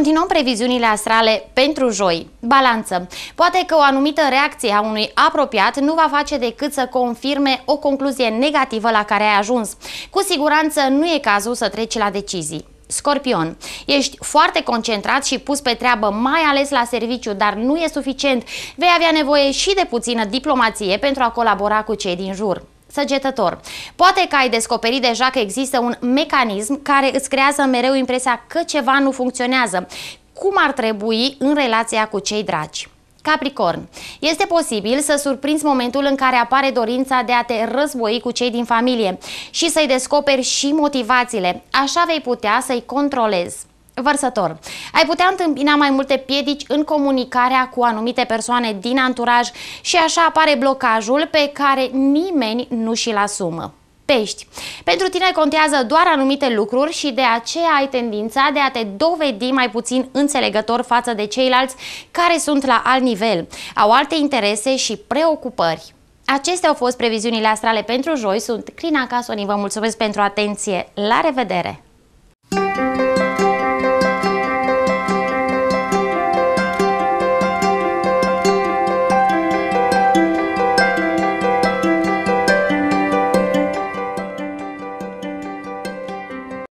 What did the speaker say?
Continuăm previziunile astrale pentru joi. Balanță. Poate că o anumită reacție a unui apropiat nu va face decât să confirme o concluzie negativă la care ai ajuns. Cu siguranță nu e cazul să treci la decizii. Scorpion. Ești foarte concentrat și pus pe treabă, mai ales la serviciu, dar nu e suficient. Vei avea nevoie și de puțină diplomație pentru a colabora cu cei din jur. Săgetător. Poate că ai descoperit deja că există un mecanism care îți creează mereu impresia că ceva nu funcționează. Cum ar trebui în relația cu cei dragi? Capricorn. Este posibil să surprinzi momentul în care apare dorința de a te război cu cei din familie și să-i descoperi și motivațiile. Așa vei putea să-i controlezi. Vărsător. Ai putea întâmpina mai multe piedici în comunicarea cu anumite persoane din anturaj și așa apare blocajul pe care nimeni nu și-l asumă. Pești. Pentru tine contează doar anumite lucruri și de aceea ai tendința de a te dovedi mai puțin înțelegător față de ceilalți care sunt la alt nivel, au alte interese și preocupări. Acestea au fost previziunile astrale pentru joi. Sunt Crina Casoni, vă mulțumesc pentru atenție, la revedere!